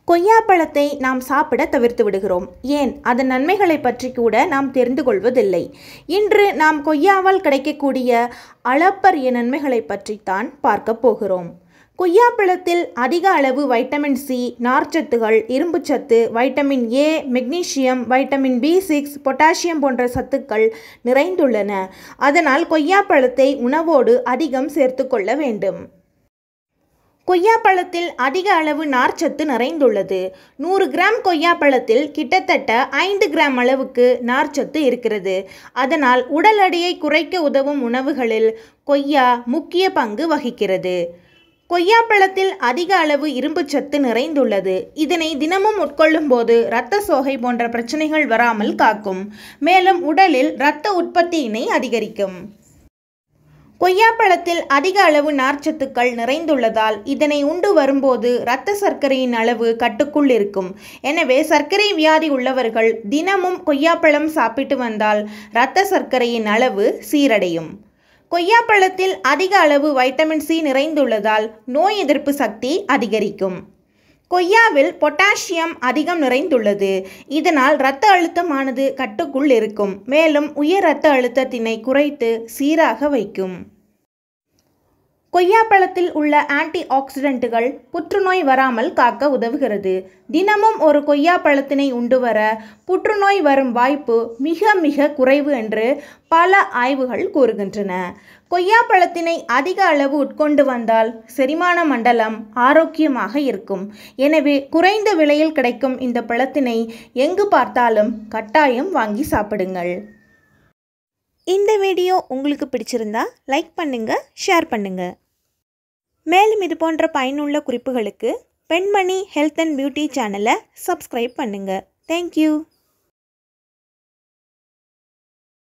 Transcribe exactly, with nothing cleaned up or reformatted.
கொய்யாப்பழத்தை நாம் சாப்பிட தவிர்த்து விடுகிறோம். ஏன், அதன் நன்மைகளை பற்றி கூட நாம் தெரிந்து கொள்வதில்லை. இன்று நாம் கொய்யாவால் கிடைக்கக்கூடிய அளப்பரிய நன்மைகளை பற்றித்தான் பார்க்க போகிறோம். கொய்யாப்பழத்தில் அதிக அளவு வைட்டமின் சி, நார்ச்சத்துகள், இரும்புச்சத்து, vitamin A, magnesium, vitamin B six, potassium போன்ற சத்துக்கள் நிறைந்துள்ளன. அதனால் கொய்யாப்பழத்தை உணவோடு அதிகம் சேர்த்து கொள்ள வேண்டும். கொய்யாப்பழத்தில் அதிக அளவு நார்ச்சத்து நிறைந்துள்ளது. நூறு கிராம் கொய்யாப்பழத்தில் கிட்டத்தட்ட ஐந்து கிராம் அளவுக்கு நார்ச்சத்து இருக்கிறது. அதனால் உடல் எடையை குறைக்க உதவும் உணவுகளில் கொய்யா முக்கிய பங்கு வகிக்கிறது. கொய்யாப்பழத்தில் அதிக அளவு இரும்புச்சத்து நிறைந்துள்ளது. இதனை தினமும் உட்கொள்ளும் போது இரத்த சோகை போன்ற பிரச்சனைகள் வராமல் காக்கும். மேலும் உடலில் இரத்த உற்பத்தியினை அதிகரிக்கும். கொய்யாப்பழத்தில் அதிக அளவு நார்ச்சத்துக்கள் நிறைந்துள்ளதால் இதனை உண்டு வரும்போது இரத்த சர்க்கரையின் அளவு கட்டுக்குள் இருக்கும். எனவே சர்க்கரை வியாதி உள்ளவர்கள் தினமும் கொய்யாப்பழம் சாப்பிட்டு வந்தால் இரத்த சர்க்கரையின் அளவு சீரடையும். கொய்யாப்பழத்தில் அதிக அளவு வைட்டமின் சி நிறைந்துள்ளதால் நோய் எதிர்ப்பு சக்தி அதிகரிக்கும். கொய்யாவில் பொட்டாசியம் அதிகம் நிறைந்துள்ளது. இதனால் இரத்த அழுத்தமானது கட்டுக்குள் இருக்கும். மேலும் உயர் இரத்த அழுத்தத்தினை குறைத்து சீராக வைக்கும். கொய்யாப்பழத்தில் உள்ள ஆன்டி ஆக்சிடென்ட்டுகள் புற்றுநோய் வராமல் காக்க உதவுகிறது. தினமும் ஒரு கொய்யாப்பழத்தினை உண்டு வர புற்றுநோய் வரும் வாய்ப்பு மிக மிக குறைவு என்று பல ஆய்வுகள் கூறுகின்றன. கொய்யாப்பழத்தினை அதிக அளவு உட்கொண்டு வந்தால் செரிமான மண்டலம் ஆரோக்கியமாக இருக்கும். எனவே குறைந்த விலையில் கிடைக்கும் இந்த பழத்தினை எங்கு பார்த்தாலும் கட்டாயம் வாங்கி சாப்பிடுங்கள். இந்த வீடியோ உங்களுக்கு பிடிச்சிருந்தா லைக் பண்ணுங்க, ஷேர் பண்ணுங்க. மேலும் இது போன்ற பயனுள்ள குறிப்புகளுக்கு பெண்மணி ஹெல்த் அண்ட் பியூட்டி சேனலை சப்ஸ்கிரைப் பண்ணுங்க. தேங்க்யூ.